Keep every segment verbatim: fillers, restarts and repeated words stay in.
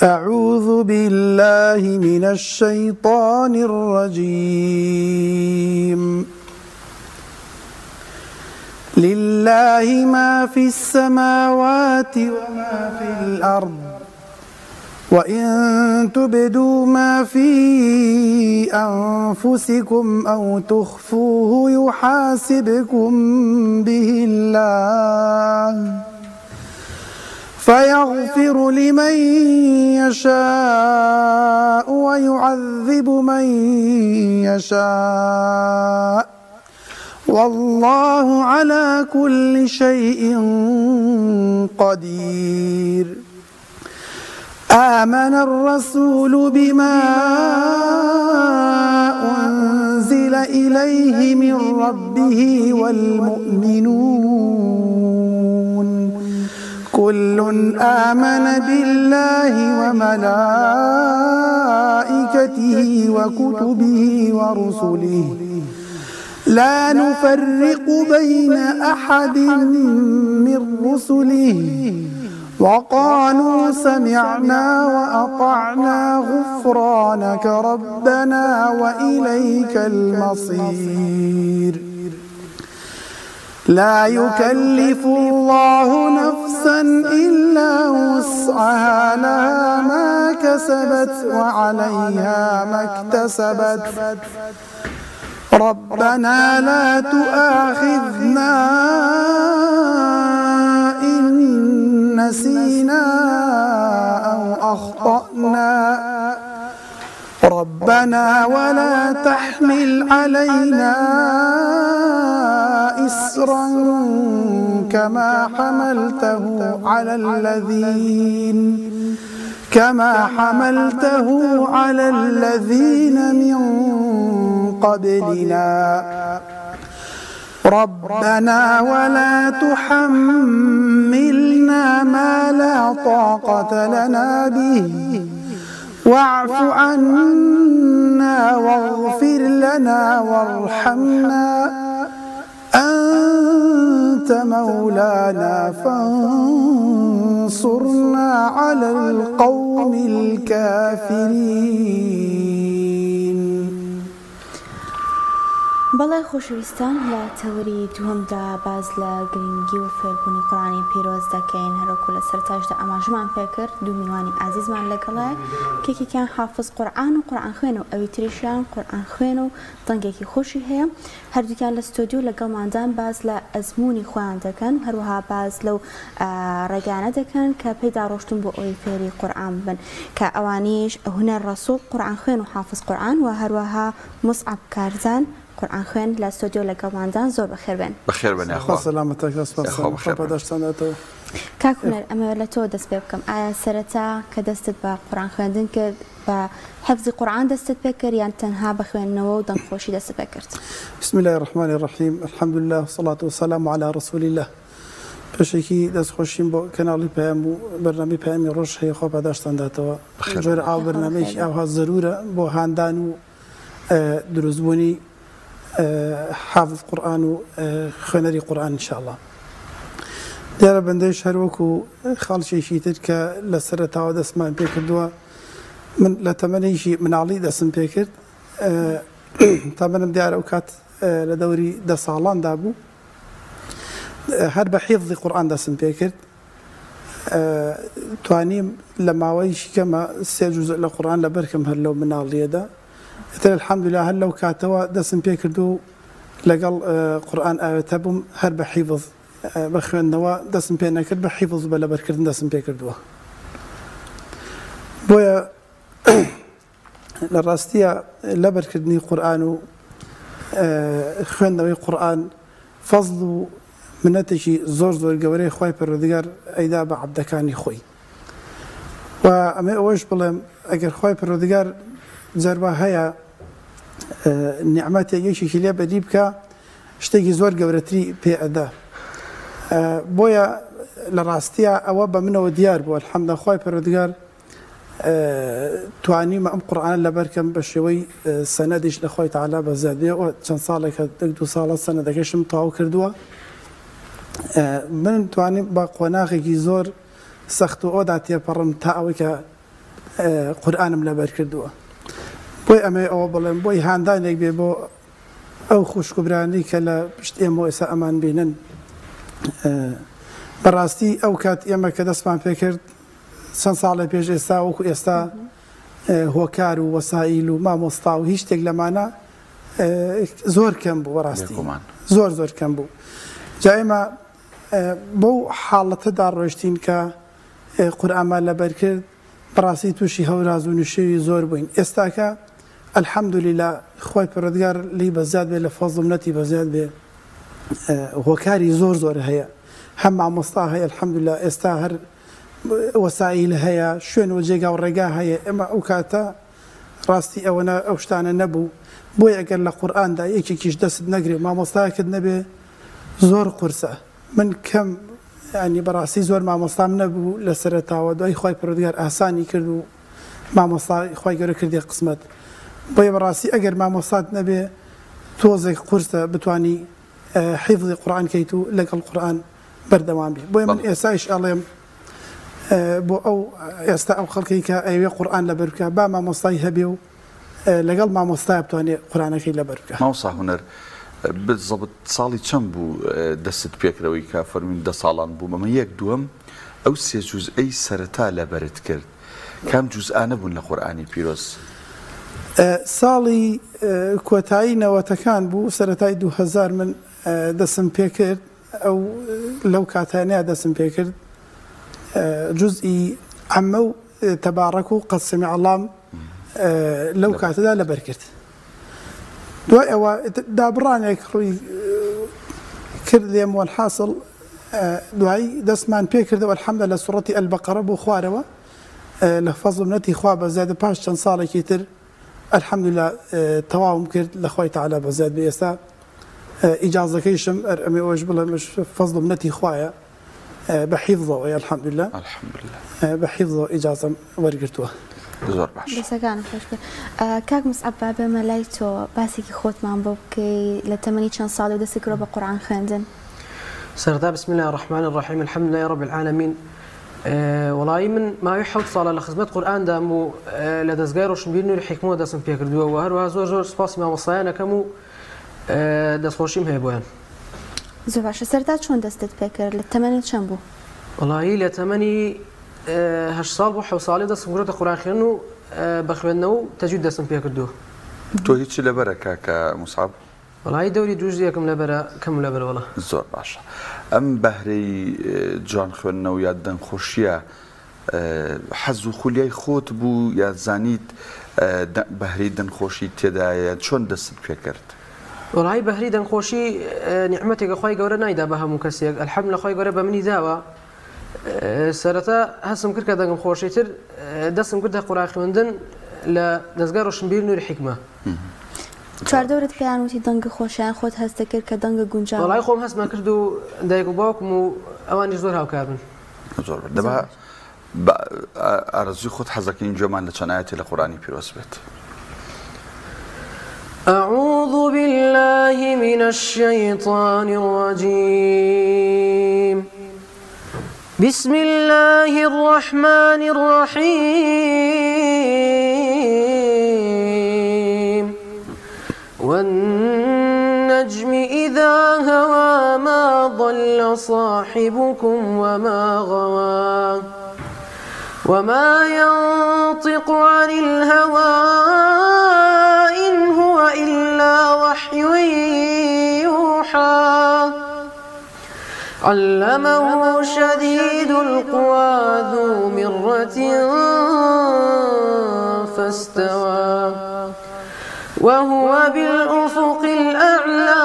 أعوذ بالله من الشيطان الرجيم. لله ما في السماوات وما في الأرض، وإن تبدوا ما في أنفسكم أو تخفوه يحاسبكم به الله، فيغفر لمن يشاء ويعذب من يشاء، والله على كل شيء قدير. آمن الرسول بما أنزل إليه من ربه والمؤمنون كل آمن بالله وملائكته وكتبه ورسله لا نفرق بين أحد من رسله، وقالوا سمعنا وأطعنا غفرانك ربنا وإليك المصير. لا يكلف الله نفسا إلا وسعها، لها ما كسبت وعليها ما اكتسبت، ربنا لا تؤاخذنا إن نسينا أو أخطأنا، ربنا ولا تحمل علينا إصرا كما حملته على الذين كما حملته على الذين من قبلنا، ربنا ولا تحملنا ما لا طاقة لنا به، واعف عنا واغفر لنا وارحمنا أنت مولانا فانصرنا على القوم الكافرين. بەڵێ خۆشەویستان، لە تەوری دووەمدا باز لە گرنگی و فێربوونی قورئانی پیرۆز دەکەین. هەروەکو لە سەرتاشدا ئاماژەمان پێکرد دوو میوانی عزیزمان لەگەڵە، کێکێکیان حافظ قورئان و قورئان خوێن و ئەوی تریشیان قورئان خوێن و دەنگێکی خۆشی هەیە. هەردووکیان لە ستۆدیۆ لەگەڵماندان باز لە ئەزمموی خۆیان دەکەن، هەروەها باز لەو ڕێگانە دەکەن کە پێدا ڕۆشتن بۆ ئەوی فێری قورئان بن، کە ئەوانیش هونەر ڕەسوڵ قورئان خوێن و حافظ قورئان و هەروەها موسعەب کارزان قورئان خوێن لە ستۆدیۆ لەگەڵماندان. زۆر بەخێربێن. بەخێربێن. کاک هونەر، ئەمە لە تۆ دەست پێ بکەم. ئایا سەرەتا کە دەستت بە قورئان خوێندن کرد بە حفظی قورئان دەستت پێ کرد یان تەنها بە خوێندنەوە و دەنگخۆشی دەست پێ کرد؟ بسم الله الرحمن الرحیم، الحمد لله والصلاة والسلام على رسول الله. پێشێکی دەستخۆشیم بۆ کەناڵی پەیام و بەرنامەی پەیامی ڕۆژ هەیە، خۆ پاداشتانداتەوە. جۆرە ئاو بەرنامەیەکی ئاوها زەرورە بۆ هاندان و دروستبوونی حافظ قورئان و خوێنەری قورئان ئینشاءالله. دیارە بەندەیش هەروەکو خاڵکێکی تر کە لە سەرەتاوە دەستمان پێ کردووە، من لە تەمەنێکی مناڵی دەستم پێ کرد. تەمەنم دیارە ئەو کات لە دەوری دە ساڵاندا بوو، هەر بە حیفظی قورئان دەستم پێ کرد. توانیم لە ماوەیەکی کەمە سێ جوزء لە قورئان لەبەرکەم هەر لەو مناڵیەدا. ئێتر الحەمدولله هەر لەو کاتەوە دەستم پێ کرد و لەگەڵ قورئان ئاوێتە بووم، هەر بە حیفظ بە خوێندنەوە دەستم پێ نەکرد، بە حیفظ بە لەبەرکردن دەستم پێ کردووە. بۆیە لە ڕاستیە لەبەرکردنی قورئان و خوێندنەوەی قورئان فەزڵ و منەتێکی زۆر زۆر گەورەی خوای پەروەردگار ئەیدا بە عەبدەکانی خۆی. و ئەمە ئەوەش بڵێم، ئەگەر خوای پەروەردگار جەربا هەیە نیعمەتێک یەکێکی لێ بەدی بکە، شتێکی زۆر گەورەتری پێ ئەدا. بۆیە لە ڕاستیە ئەوە بە منەوە دیار بووە، الحەمدە خوای پەروەردگار توانیمە ئەم قورئانە لەبەرکەم بە شێوەی سەنەدیش لە خۆی تەعالا بە زیادیەوە چەند ساڵێکە دو ساڵە سەنەدەکەشم تەواو کردووە. من توانیم بە قۆناغێکی زۆر سەخت و ئەودا تێپەڕم تا ئەوەی کە قورآنم لەبەر کردووە بۆی ئەمە ئەوە بڵێم بۆی هاندانێک بێ بۆ ئەو خوشکبرانی کە لە پشت ئێمە ئێستا ئەمان بینن بەڕاستی ئەو کات ئێمە کە دەستمان پێکرد چەند ساڵە پێش ئێستا وەکو ئێستا هۆکار و وەسائیل و مامۆستا و هیچ شتێک لەمانە زۆر کەم بوو بەڕاستی زۆر زۆر کەم بوو جا ئێمە بەو حاڵەتەدا ڕۆیشتین کە قورئانمان لەبەر کرد بەڕاستی تووشی هەوراز و نوێژی زۆر بووین ئێستاکە الحەمدوللیلا خۆی پەروەردگار لی بەزیاد بێ لە فەزڵ و منەتی بەزیاد بێ هۆکاری زۆر زۆر هەیە هەم مامۆستا هەیە الحەمدوللیلا ئێستا هەر وەسائیل هەیە شوێن و جێگا و ڕێگا هەیە ئێمە ئەو کاتە ڕاستی ئەوەنە ئەو شتانە نەبوو بۆی ئەگەر لە قورئاندا یەکێکیش دەست نەگرێ مامۆستایەکت نەبێ زۆر قورسە من کەم ینی بەڕاستی زۆر مامۆستام نەبوو لە سەرەتاوە دوای خۆی پەروەردگار ئاسانی کرد و مامۆستا خۆی گەورە کردی قسمەت بۆیە بەڕاستی ئەگەر مامۆستات نەبێ تۆزێک قورسە بتانی حیفظی قورئان کەیت و لەگەڵ قورئان بەردەوام بێ بۆیە من ئێستایش ئەڵێم بۆ ئەو ئێستا ئەو خەڵکی کە ئەوێ قورئان لەبەر بکە با مامۆستای هەبێ و لەگەڵ مامۆستای بتوانێت قورئانەکەی لەبەر بکە ماوسا هونەر بزەبت ساڵی چەند بوو دەست پێکرەوەی کە فەرمووین دە ساڵان بوو مەمە یەک دووەم ئەو سێ جوزئەی سەرەتا لەبەرت کرد کام جوزئانە بوون لە قورئانی پیرۆز ساڵی کۆتایی نەوەتەکان بوو سەرەتای دوو هەزار من دەسم پێ کرد ئەو لەو کاتانەیە دەسم پێ کرد جوزئی عەمە و تەبارەک و قەد سەمیع الله لەو کاتەدا لەبەر کرد دوای ئەوە دابڕانێک ڕووی کرد لێم وەلحاصڵ دوایی دەستمان پێ کردەوە الحەمدە لە سوڕەتی ئەلبەقەرە بۆ خوارەوە لە فەزڵ و منەتی خوا بەزیادە پاش چەند ساڵێکی تر الحەمدوللا تەواوم کرد لە خۆی تەعالا بەزیاد بێ ئێستا ئیجازەکەیشم ئەمێ ئەوەش بڵێمش فەزڵ و منەتی خوایە بە حیفظەوە الحەمدوللا بە حیفظەوە ئیجازەم وەرگرتووە زۆر باش دەسەکانم خۆش بێ کاک مسعەب با بێمە لای تۆ باسێکی خۆتمان بۆ بکەی لە تەمەنی چەند ساڵی و دەستێکەوە بە قورئان خوێندن سەرەتا بسم الله الرحمن الرحیم الحمد لله رب العالمین وڵی من ماوەی حەوت ساڵە لە خزمەت قورئاندام و لە دەستگای ڕۆشنبیری نووری حیکمەوە دەستم پێ کردووە و هەروەها زۆر زۆر سوپاسی مامۆستایانەکەم و دەستخۆشیم هەیە بۆیان زۆر باشە سەرەتا چۆن دەستت پێ کرد لە تەمەنت چەند بوو وڵی لە تەمەنی هەشت ساڵ بۆ حەوت ساڵی دەستم گرۆتە قورئان خوێندن و بە خوێندنەوە و تەجوید دەستم پێ کردووە تۆ هیچی لەبەرە کاکە موسعەب وڵی دەوری دوژدیەکەم لەبەرە کەم لەبەر وەڵە زۆر باشە ئەم بەهرەی جوان خوێندنەوە یا دەنگخۆشیە حەز و خولیای خۆت بوو یا زانیت بەهرەی دەنگخۆشی تێدایە چۆن دەست پێ کرد وڵی بەهری دەنگخۆشی نیعمەتێکە خۆی گەورە نایدا بە هەموو کەسێک ئەلحەمدوللیلا خۆی گەورە بە منی داوە سەرەتا هەستم کرد کە دەنگم خۆشیتر دەستم کردە قورئان خوێندن لە دەستگای ڕۆشنبیری نووری حیکمە چواردەورت پێیان وتی دەنگە خۆشیان خۆت هەستە کرد کە دەنگە گونجاو وڵی خۆم هەستمان کرد و دایک و باوکم و ئەوانیش زۆر هاوکار بن زۆر دەبا ئارەزوی خۆت حەزەکەین گوێمان لە چەند ئایەتی لە قورئانی پیرۆز بێت أعوذ بالله من الشيطان الرجيم بسم الله الرحمن الرحيم والنجم إذا هوى ما ضل صاحبكم وما غوى وما ينطق عن الهوى إن هو إلا وحي يوحى علمه شديد القوى ذو مرة فاستوى وهو بالأفق الأعلى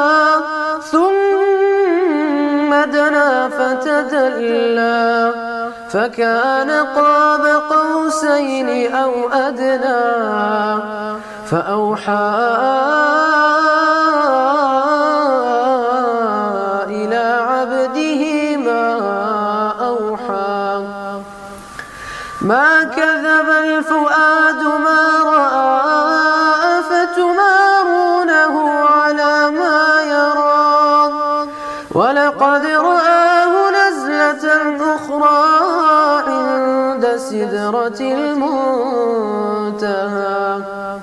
ثم دنا فتدلى فكان قاب قوسين أو أدنى فأوحى إلى عبده ما أوحى ما كذب الفؤاد ما رأى أفتمارونه على ما يرى ولقد رآه نزلة أخرى عند سدرة سدرة المنتهى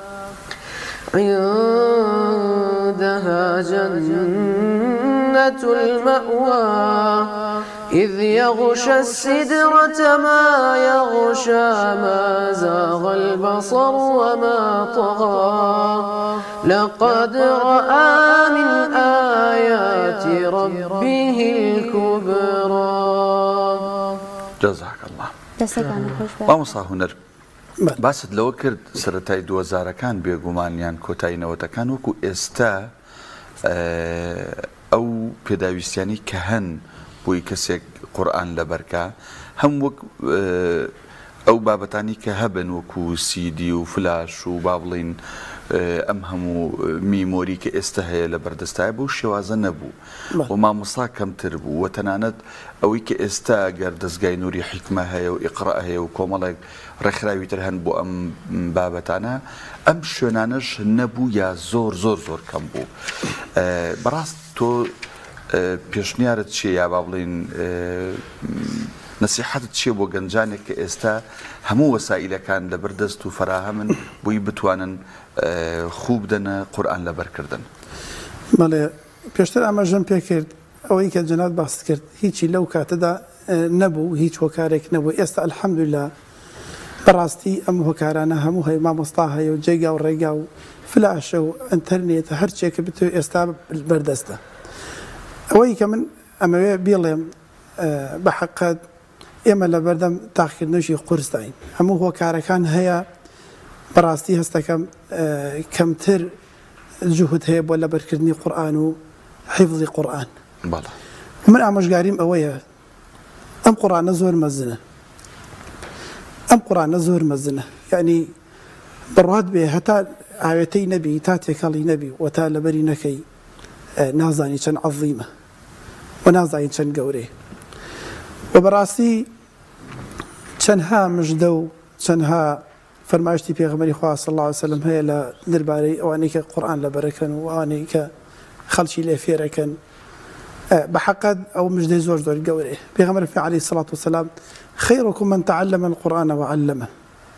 عندها جنة المأوى إذ يغشى السدرة ما يغشى ما زاغ البصر وما طغى لقد رأى من آيات ربه الكبرى. جزاك الله. مامۆستا هونەر باست لەوە کرد سەرەتای دووەزارەکان بێگومانیان کۆتایینەوەتەکان وەکو ئێستا ئەو پێداویستیانی کە هەن بۆی کەسێک قورئان لەبەرکە هەم وەک ئەو بابەتانی کە هەبن وەکو سیدی و فلاش و با بڵین ئەم هەموو میمۆری کە ئێستا هەیە لە بەردەستایە بۆ شێوازە نەبوو و مامۆستا کەمتر بوو و تەنانەت ئەوەی کە ئێستا گەر دەستگای نووری حیکمە هەیە و ئیقرا هەیە و کۆمەڵێک ڕێکخراویتر هەن بۆ ئەم بابەتانە ئەم شوێنانەش نەبوو یا زۆر زۆر زۆر کەم بوو. بەڕاست تۆ پێشنیارت چیە یا با بڵین نصیحەتت چیە بۆ گەنجانێک کە ئێستا هەموو وەسائلەکان لەبەردەست و فراهەمن بۆی بتوانن خوب بدەنە قورئان لەبەرکردن؟ بەڵێ پێشتر ئاماژەم پێ کرد ئەوەی کە جەناب باس کرد هیچی لەو کاتەدا نەبوو، هیچ هۆکارێک نەبوو. ئێستا ئەلحەمدولیلا بەڕاستی ئەم هۆکارانە هەموو هەیە، مامۆستا هەیە و جێگا و ڕێگا و فلاشە و ئەنتەرنێتە هەرچێکە بتوێت ئێستا بەردەستە. ئەوەی کە من ئەمەوێ بێڵێم بە حەقەت ئێمە لە بەردەم تاقیکردنەوەی قورسداین، هەموو هۆکارەکان هەیە. بەڕاستی هەستەکەم کەمتر جوهد هەیە بۆ لەبەرکردنی قورئان و حیفظی قورئان. من ئامۆژگاریم ئەوەیە ئەم قورئانە زۆر مەزنە، ئەم قورئانە زۆر مەزنە، یعنی بڕات بێ هەتا ئاوێتەی نەبی تا تێکەڵی نەبی و تا لەبەری نەکەی نازانی چەند عەظیمە و نازانی چەند گەورەیە. و بەڕاستی چەندها مژدە و چەندها فەرمایشتی پێغەمبەری خوا صلی الله علیه و سلم هەیە لە دەربارەی ئەوانەی کە قورئان لەبەرەکەن و ئەوانەی کە خەڵکی لێ فێرەکەن. بە حەقەت ئەو مژدەی زۆر زۆر گەورەیە. پێغەمبەر عەلەیهی سەڵات وسەلام خەیرەکم من تەعەلەمە القورئان وعەلەمە،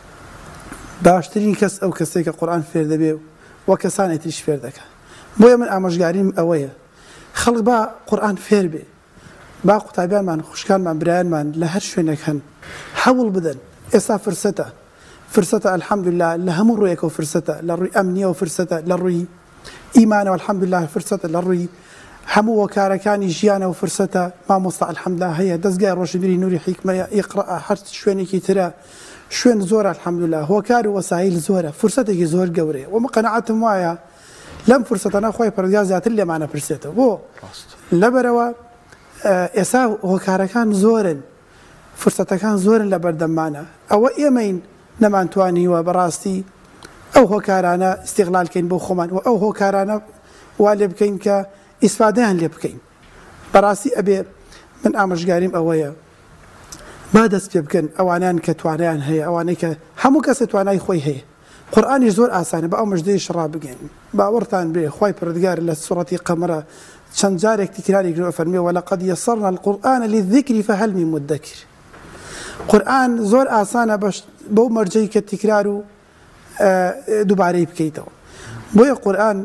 باشترین کەس ئەو کەسێک کە قورئان فێر دەبێ و کەسانی تریش فێر دەکات. بۆیە من ئامۆژگاریم ئەوەیە خەڵک با قورئان فێر بێ، با قوتابیانمان خوشکانمان برایانمان لە هەر شوێنێک هەن هەوڵ بدەن. ئێستا فرسەتە فرسەتە ئەلحەمدولیلا لە هەموو ڕوویەکەوە فرسەتە، لە ڕووی ئەمنیەوە فرسەتە، لە ڕووی ئیمانەوە ئەلحەمدولیلا فرسەتە، لە ڕووی هەموو وەکارەکانی ژیانەوە فرسەتە. مامۆستا ئەلحەمدولیلا هەیە، دەستگای ڕۆژنبیری نووری حیکمەیە، ئیقرا، هەر شوێنێکی ترە، شوێن زۆرە ئەلحەمدولیلا، هۆکار و وەسایل زۆرە، فرسەتێکی زۆر گەورەیە. و من قەنەعەتم وایە لەم فرسەتانە خۆی پەروەردگار زیاتر لێمانە پرسێتەوە. بۆ لەبەرەوە ئێستا هۆکارەکان زۆرن، فرسەتەکان زۆرن لە بەردەممانە. ئەوە ئێمەین نەمانتوانیوە بەڕاستی ئەو هۆکارانە ئیستیغلالکەین بۆ خۆمان و ئەو هۆکارانە وا لێ بکەین کە ئیسفادەیان لێ بکەین. بەڕاستی ئەبێ من ئامۆژگاریم ئەوەیە با دەست پێ بکەن ئەوانیان کە توانیان هەیە، ئەوانەی کە هەموو کەسە توانای خۆی هەیە. قورئانی زۆر ئاسانە، بە ئەو مژدەی شڕا بگەین. باوەڕتان بێ خوای پەروەردگار لە سوڕەتی قەمەرە چەند جارێک تیکراری کردووە، فەرمێ وەلەقەد یەسەرنا القورئان للذیکری فەهەل من مدەکر. قورئان زۆر ئاسانە بەو مەرجەی کە تیکرار و دووبارەی بکەیتەوە. بۆیە قورئان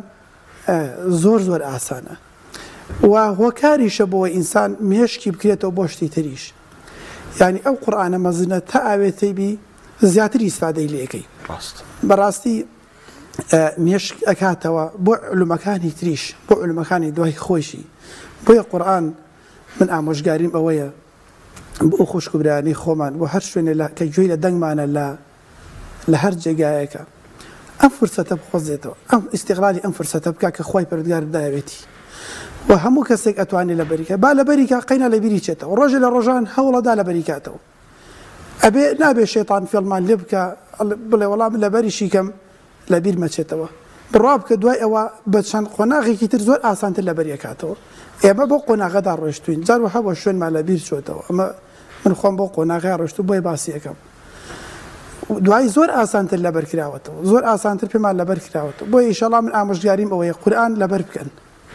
زۆر زۆر ئاسانە و هۆکاریشە بۆ ئینسان مێشکی بکرێتەوە بۆ شتی تریش. یعنی ئەو قورئانە مەزنە تا ئاوێتەی بی زیاتری ئیسفادەی لێەکەی. بەڕاستی مێشک ئەکاتەوە بۆ علومەکانی تریش، بۆ علومەکانی دوای خۆشی. بۆیە قورئان من ئامۆژگاریم ئەوەیە بۆ خوشک و برایانی خۆمان و هەر شوێنێ کە گوێی لە دەنگمانە لە هەر جێگایەکە ئەم فرسەتە بخۆزێتەوە، ئەم ئیستیغلالی ئەم فرسەتە بکە کە خوای پەروەردگار بدایەوێتی و هەموو کەسێک ئەتوانێت لە بەریکە با لە بەریکە قەینا لە بیری چێتەوە، ڕۆژێ لە ڕۆژان هەوڵەدا لە بەریکاتەوە. ئەبێ نابێ شەیطان فێڵمان لێ بکە بڵێ وەڵام لە بەریشی کەم لە بیر مەچێتەوە، بڕوا بکە دوای ئەوە بە چەند قۆناغێکی تر زۆر ئاسانتر لە بەریەکاتەوە. ئێمە بۆ قۆناغەدا ڕۆیشتوین، جار وەها بۆ شوێنمان لە بیر چۆتەوە. ئەمە من خۆم بۆ قۆناغای ڕۆشتو بۆی باسی یەکەم. دوای زۆر ئاسانتر لەبەر کراوەتەوە، زۆر ئاسانتر پێمان لەبەر کراوەتەوە. بۆیە ئینشەڵڵا من ئامۆژگاریم ئەوەیە قورئان لەبەر بکەن،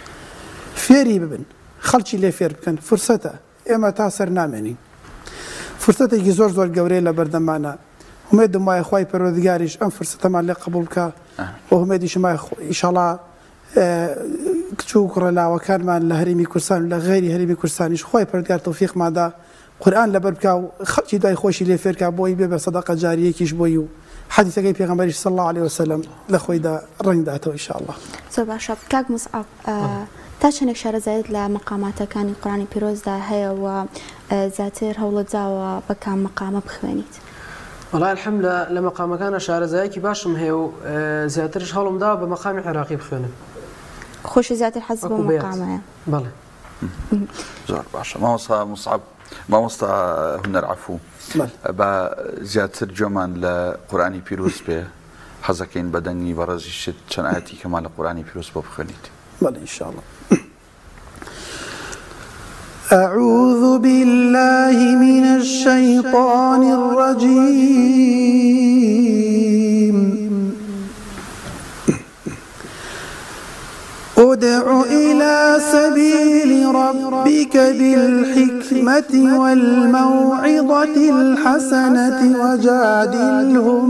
فێری ببن، خەڵکی لێ فێر بکەن. فرسەتە، ئێمە تا سەر نامێنین. فرسەتێکی زۆر زۆر گەورەیە لە بەردەمانە. ومێدم وایە خوای پەروەردگاریش ئەم فرسەتەمان لێ قبول بکە و هەمێدیشم وایە ئینشاڵڵا کچ و کوڕەلاوەکانمان لە هەرێمی کوردستان و لە غەیری هەرێمی کوردستانیش خوای پەروەردگار تەوفیقمادا قورئان لەبەر بکا و خەڵکی دوای خۆشی لێ فێرکا بۆی بێ بە سەدەقە جاریەکیش بۆی و حەدیثەکەی پێغەمبەریش صلی الله علیه وسلم لە خۆیدا ڕەنگ داتەوە ئینشاءالله. زۆر باشە. کاک موسعەب تا چەندێک شارەزایت لە مەقاماتەکانی قورئانی پیرۆزدا هەیە و زیاتر هەوڵت داوە بە کام مەقامە بخوێنیت؟ والله الحمد لە مەقامەکانە شارەزایەکی باشم هەیە و زیاترش هەوڵم دا بە مەقامی عێراقی بخوێنم. خۆشی زیاتر حەز بە مەقامەیە؟ بەڵێ. زۆر باشە. مامۆستا موسعەب، مامۆستا هونەر عەفوو، بە زیاتر جۆمان لە قورئانی پیرۆز بێ حەزەکەین بە دەنگی بەڕێزی شت چەند ئاەتی کەمان لە قورئانی پیرۆز بۆ بخوێنیت. بەڵێ ئینشاءالله. أعوذ بالله من الشيطان الرجيم ادع إلى سبيل ربك بالحكمة والموعظة الحسنة وجادلهم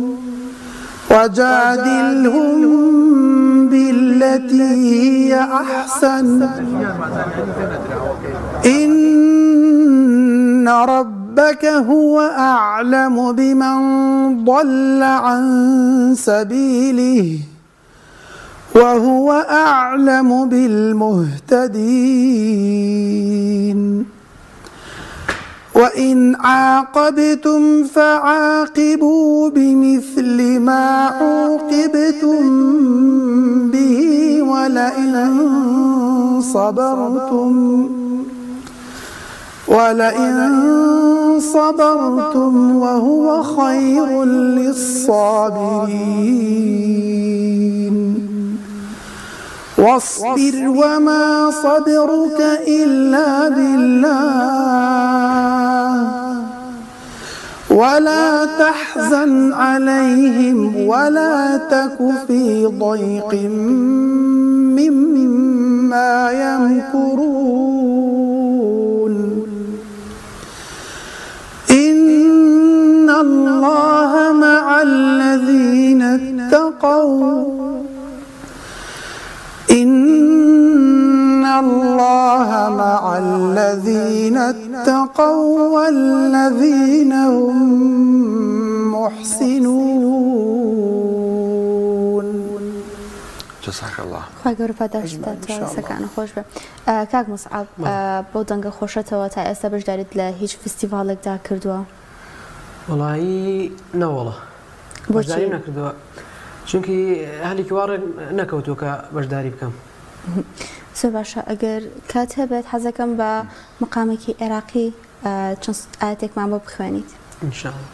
وجادلهم بالتي هي أحسن إن ربك هو أعلم بمن ضل عن سبيله وهو أعلم بالمهتدين وإن عاقبتم فعاقبوا بمثل ما عوقبتم به ولئن صبرتم ولئن صبرتم وهو خير للصابرين واصبر وما صبرك إلا بالله ولا تحزن عليهم ولا تك في ضيق مما يمكرون إن الله مع الذين اتقوا إن الله مع الذين اتقوا والذين هم محسنون. جزاك الله. خواهی گەورە پاداشتە سەکانە خۆش بێ. کاک موسعەب بۆ دەنگە خۆشەتەوە تا ئێستا بەشداریت لە هیچ فستیڤالێکدا کردووە؟ وەڵایی نەوەڵە بەشداری نەکردووە چونکی هەلێکی وارێ نەکەوتووە کە بەشداری بکەم. زۆر باشە. ئەگەر کات هەبێت حەزەکەم بە مەقامێکی عێراقی چەند ئاەتێکمان بۆ بخوێنیت. ئینشاءالله.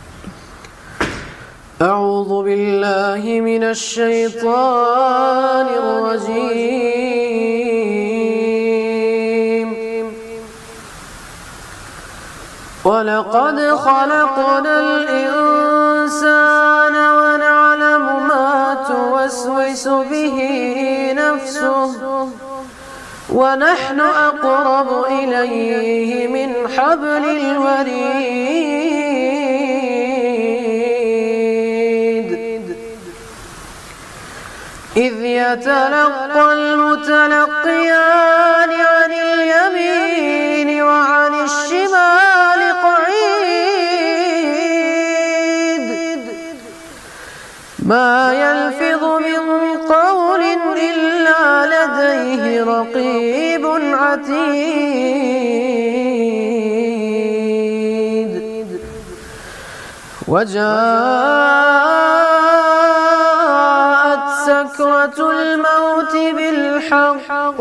أعوذ بالله من الشيطان الرجيم ولقد خلقنا الإنسان ونعلم ما توسوس به نفسه ونحن أقرب إليه من حبل الوريد إذ يتلقى المتلقيان عن اليمين وعن الشمال قعيد ما يلفظ من قول إلا لديه رقيب عتيد وجاءت سكرة الموت بالحق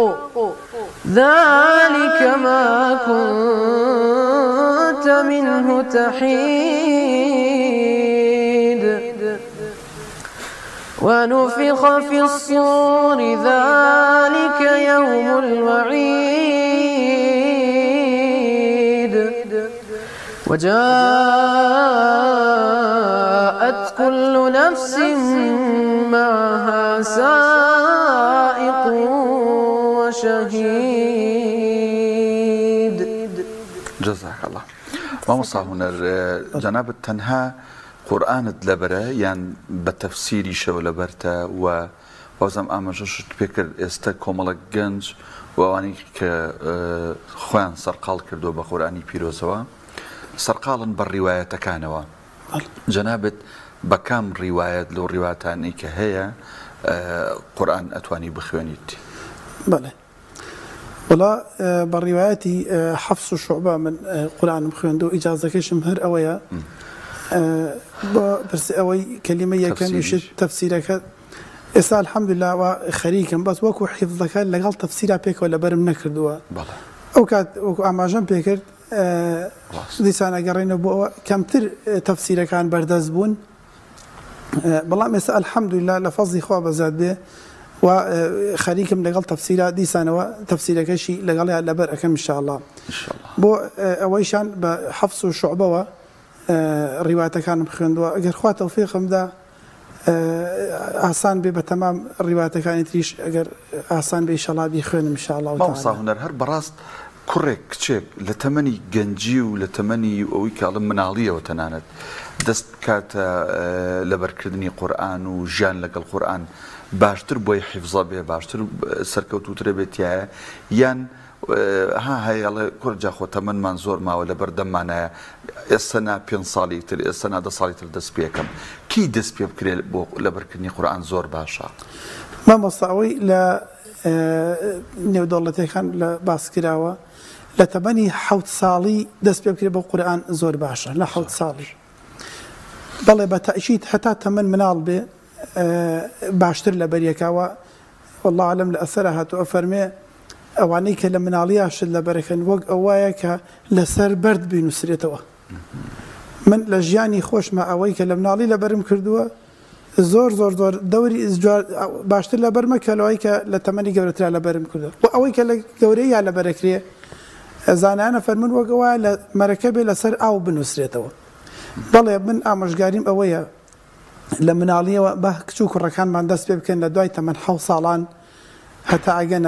ذلك ما كنت منه تحيد ونفخ في الصور ذلك يوم الوعيد وجاءت كل نفس معها سائق وشهيد. جزاك الله. مامۆستا هونەر جەنابەت تەنها قورآنت لەبەرە یان بە تەفسیری شەو لەبەرتە و وازم ئاماژەشت پێکرد ئێستا کۆمەڵک گەنج و ئەوانەی کە خۆیان سەرقاڵ کردو بە قورئانی پیرۆزەوە سەرقاڵن بە ڕیوایەتەکانەوە جەنابەت بە کام ڕیوایەت لەو ڕیواتانی کە هەیە قورئان ئەتوانی بخوێنیت؟ بەڵێ وڵا بە ڕیوایەتی حەفس و شوعبە من قورئانم خوێندو ئیجازەکەشم هەر ئەوەیە بۆ پرسی ئەوەی کەلیمە یەکەم وشت تەفسیرەکە ئێستا الحەمدوللا و خەریکم بەس وەکو حیفظەکە لەگەڵ تەفسیرا پێکەوە لەبەرم نەکردووە ئەو کات وەکو ئاماژەم پێکرد دیسان ئەگەڕێنەوە بۆ ئەوە کەمتر تەفسیرەکان بەردەست بوون بەڵام ئێستا الحەمدوللا لە فەزلی خوا بەزاد بێ و خەریکم لەگەڵ تەفسیرا دیسانەوە تەفسیرەکەشی لەگەڵیان لەبەر ئەەکەم ئینشاءالله بۆ ئەوەیشان بە حەفس و شوعبەوە ڕیواتەکانم خوێندووە ئەگەر خوا تەوفیقمدا ئاسان بێ بە تەمام ڕیواتەکانی تریش ئەگەر ئاسان بێ ئینشاءالله بیخوێنم ئینشاءالله مامۆستا هونەر هەر بەڕاست کوڕێک کچێک لە تەمەنی گەنجی و لە تەمەنی ئەوەی کاڵم مناڵیەوە تەنانەت دەست کاتە لەبەرکردنی قورئان و ژیان لەگەڵ قورئان باشتر بۆی حیفزە بێ باشتر سەرکەوتووترە بێتیایە یان ها هەیەڵێ کورجا خۆ تەمەنمان زۆر ماوە لە بەردەممانایە ئێستا نا پێنج ساڵی تر ئێستا نا دە ساڵی تر دەست پێکەم کی دەست پێ بکرێت بۆ لەبەرکردنی قورئان زۆر باشە؟ مامۆستا ئەوەی لە نێودەوڵەتیەکان لە باسکراوە لە تەمەنی حەوت ساڵی دەست پێ بکرێت بۆ قورئان زۆر باشە لە حەوت ساڵی بەڵێ بە تەئکید هەتا تەمەن مناڵ بێ باشتر لە بەریەکەوە والله عەلەم لە ئەسەرە هاتووە فەرمێ ئەوانەی کە لە مناڵیە شت لە بەرەکەن وەک ئەوایە کە لەسەر بەرد بینوسرێتەوە من لە ژیانی خۆشمە ئەوەی کە لە مناڵی لەبەرم کردووە زۆر زۆر زۆر دەوری باشتر لە بەرمە کەلەوەی کە لە تەمەنی گەورەترا لەبەرم کردو و ئەوەی کە لە گەورەیە لەبەرەکرێ زانایانە فەرمون وەک ئەوایە لە مەرەکە بێ لەسەر ئاو بنووسرێتەوە بەڵێ من ئامۆژگاریم ئەوەیە لە مناڵیەوە بە کچ و کوڕەکانمان دەست پێ بکەن لە دوای تەمەن حەوت ساڵان هەتا ئەگەنە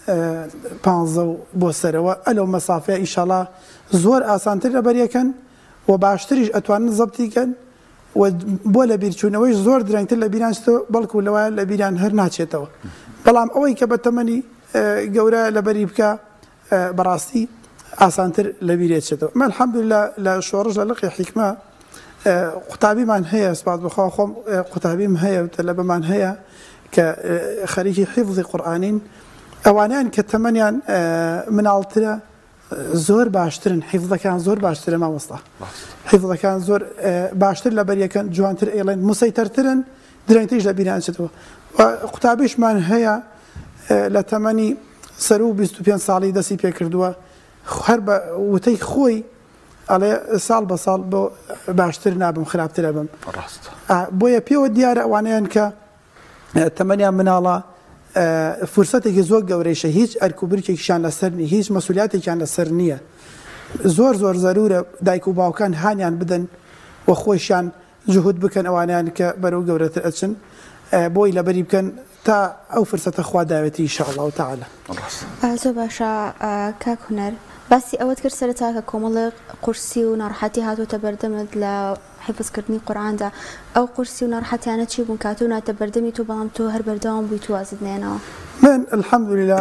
پانزە و بۆ سەرەوە ئەلەو مەسافەیە ئینشاءالله زۆر ئاسانتر لە بەریەکەن و باشتریش ئەتوانن زەبتیکەن و بۆ لە بیرچوونەوەی زۆر درەنگتر لە بیرانچێتەوە بەڵکو لەوایە لە بیران هەر ناچێتەوە بەڵام ئەوەی کە بە تەمەنی گەورە لە بەری بکە بەڕاستی ئاسانتر لە بیرێتچێتەوە من الحەمدوللا لە شۆڕژ لە لقی حیکمە قوتابیمان هەیە سپاس بخوا خۆم قوتابیم هەیە و تەلەبەمان هەیە کە خەریکی حیفظی قورئانین ئەوانیان کە تەمەنیان مناڵترە زۆر باشترن حیفظەکان زۆر باشترە مامۆستا حیفظەکان زۆر باشتر لە بەریەکەن جوانتر ئێڵێن موسەیتەرترن درەنگتریش لە بیران چێتەوە قوتابیشمان هەیە لە تەمەنی سەر و بیست و پێنج ساڵی دەستی پێکردووە هەر بە وتەی خۆی ئەڵێ ساڵ بە ساڵ بۆ باشتر نابم خراپترە بم بۆیە پێوە دیارە ئەوانیان کە تەمەنیان مناڵە فرسەتێکی زۆر گەورەیشە هیچ ئەرکوبرکێکیشان لەسەر نیە هیچ مەسئولیاتێکیان لەسەر نییە زۆر زۆر زەرورە دایک و باوکان هانیان بدەن و خۆشیان جهود بکەن ئەوانیان کە بەرەو گەورەتر ئەچن بۆی لەبەری بکەن تا ئەو فرسەتە خوا داوێتی ئینشاءالله تعالی زۆر باشە کاک هونەر باسی ئەوەت کرد سەرەتا کە کۆمەڵێک قورسی و ناڕەحەتی هاتووەتە بەردەمت لە حیفظکردنی قورئاندا ئەو قورسی و ناڕەحەتیانە چی بوون کاتوو ناتە بەردەمی تۆ بەڵام تۆ هەر بەردەوام بوویت و وازت نێنەوە؟ من الحەمدوللا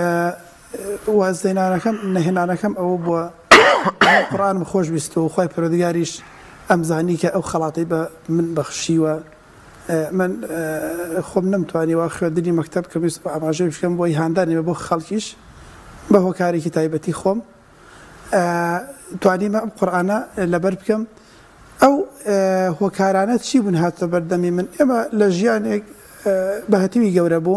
وازدێنانەکەم نەهێنانەکەم ئەوە بووە قورئانم خۆش بیستەوە و خوای پەروەردگاریش ئەمزانی کە ئەو خەڵاتی بە من بەخشیوە من خۆم نەمتوانیوە خوێندنی مەکتەب کە ویست ئاماژەی بکەم بۆ هاندانێ بۆ خەڵکیش بە هۆکارێکی تایبەتی خۆم توانیمە ئەم قورئانە لەبەر بکەم ئەو هۆکارانە چی بوون هاتە بەردەمی من ئێمە لە ژیانێک بەهەتیوی گەورە بووم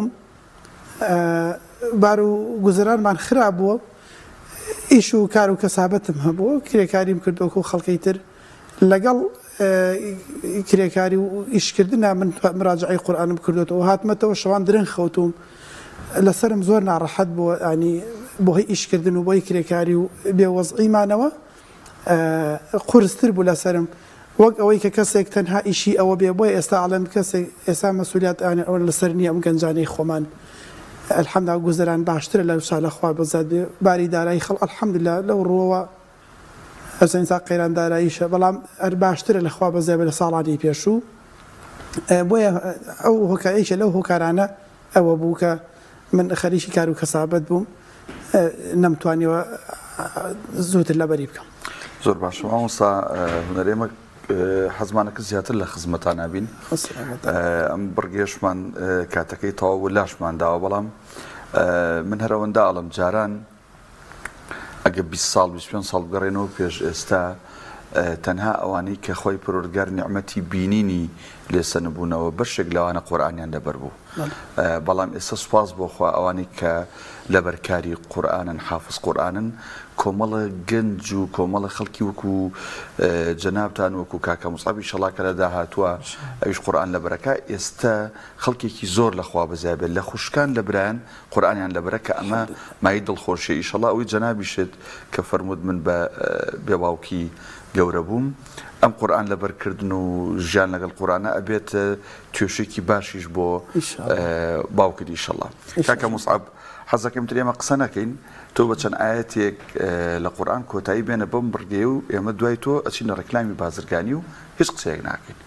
بار و گوزەرانمان خراپ بووە ئیش و کار و کەسابەتم هەبووە کرێکاریم کردووە و خەڵکەی تر لەگەڵ کرێکاری و ئیشکردنا من مراجعەی قورئانم کردوێتەوە هاتمەتەوە شەوان درەنگ خەوتوم لەسرم زۆر ناڕەحەت بووە ینی بۆ هی ئیشکردن و بۆی کرێکاری و بێوەزعیمانەوە قورستر بوو لەسرم وەک ئەوەی کە کەسێک تەنها ئیشی ئەوە بێ بۆی ئێستا ئاڵێم کەسێک ئێستا مەسئولیات ئەوە لەسەر نییە ئەم گەنجانەی خۆمان الحەمدوللا گوزەران باشترە لە شا لەخوا بەزاد بێ باری دارایی خەڵ الحەمدوللا لەو ڕۆوە هەرچەند تا قەیرانداراییشە بەڵام هەر باشترە لە خوا بەزای بە لە ساڵانی پێشوو بۆیە ئەو هۆکارێکە لەو هۆکارانە ئەوە بوو کە من خەریکی کار و کەسابەت بووم نەمتوانیەوە زووتر لەبەری بکەم. زۆر باش مامۆستا هونەرێمە حەزمانەکە زیاتر لە خزمەتان نبین ئەم بڕگێشمان کاتەکەی تەواو لاشمان داوە بەڵام من هەرەوەندا ئەڵم جاران ئەگە بیست ساڵ بیست و پێنج ساڵ بگەڕێنەوە پێش ئێستا تەنها ئەوانەی کە خۆی پەروەردگار نیعمەتی بینینی لێسەنبوونەوە بەشێک لەوانە قورئانیان لەبەر بوو بەڵام ئێستا سوپاس بۆ خوا ئەوانەی کە لەبەرکاری قورئانن حافظ قورئانن کۆمەڵە گەنج و کۆمەڵە خەڵکی وەکو جەنابتان وەکو کاکە موسعەب ئینشەڵڵا کە لە داهاتووە ئەویش قورئان لەبەرەکە ئێستا خەڵکێکی زۆر لە خوا بەزای بێت لە خوشکان لە برایان قورئانیان لەبەرە کە ئەمە مای دڵخۆشی ئینشەڵڵا ئەوەی جەنابیشت کە فەرموود من بە بێباوکی گەورە بووم ئەم قورئان لەبەرکردن و ژیان لەگەڵ قورئانە ئەبێت توێشێکی باشیش بۆ باوکت ئینشەڵڵا. کاکە موسعەب حەزەکەم تر ئێمە قسە نەکەین تۆ بە چەند ئاەتێک لە قورئان کۆتایی بێنە بەم بڕگێ و ئێمە دوای تۆ ئەچینە ڕێکلامی بازرگانی و هیچ قسەیەک ناکەین.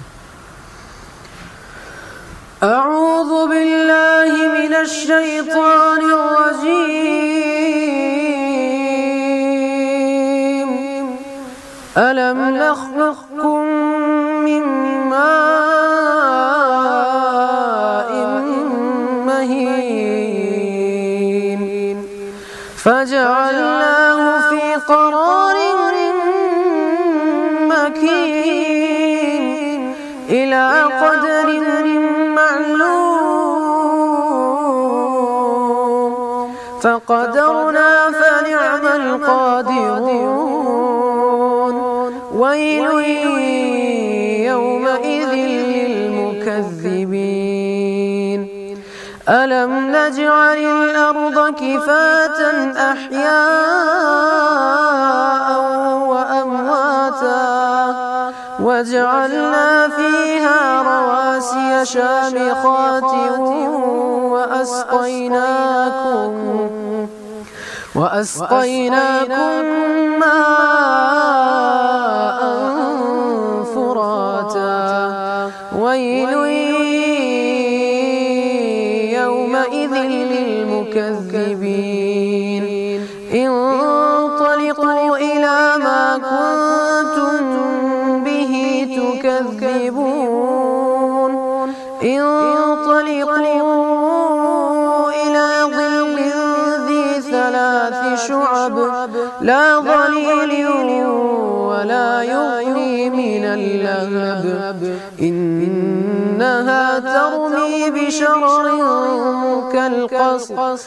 أعوذ بالله من الشيطان الرجيم ألم نخلقكم من ماء مهين فجعلناه في قرار مكين إلى قدر معلوم فقدرنا فنعم القادرون ويل يومئذ للمكذبين ألم نجعل الأرض كفاة أحياء وأمواتا وجعلنا فيها رواسي شامخات وأسقيناكم وأسقيناكم ماء فراتا ويل يومئذ للمكذبين انطلقوا إلى ما كنتم به تكذبون انطلقوا إلى ظل ذي ثلاث شعب لا ظليل ولا يغني من اللهب إنها ترمي بشرر كالقصر